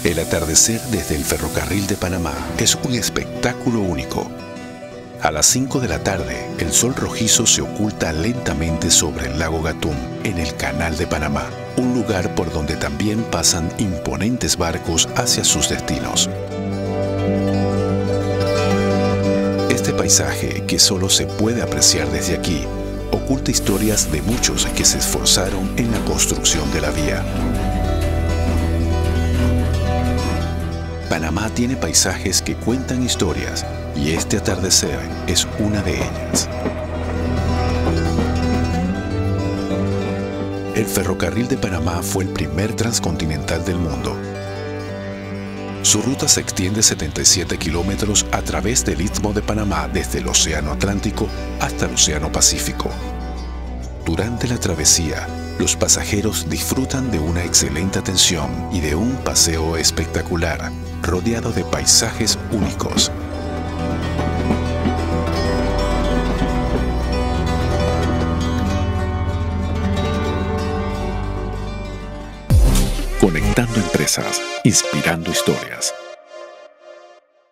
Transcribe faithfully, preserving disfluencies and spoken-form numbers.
El atardecer desde el ferrocarril de Panamá es un espectáculo único. A las cinco de la tarde, el sol rojizo se oculta lentamente sobre el lago Gatún, en el Canal de Panamá, un lugar por donde también pasan imponentes barcos hacia sus destinos. Este paisaje, que solo se puede apreciar desde aquí, oculta historias de muchos que se esforzaron en la construcción de la vía. Panamá tiene paisajes que cuentan historias, y este atardecer es una de ellas. El ferrocarril de Panamá fue el primer transcontinental del mundo. Su ruta se extiende setenta y siete kilómetros a través del Istmo de Panamá desde el Océano Atlántico hasta el Océano Pacífico. Durante la travesía, los pasajeros disfrutan de una excelente atención y de un paseo espectacular, rodeado de paisajes únicos. Conectando empresas, inspirando historias.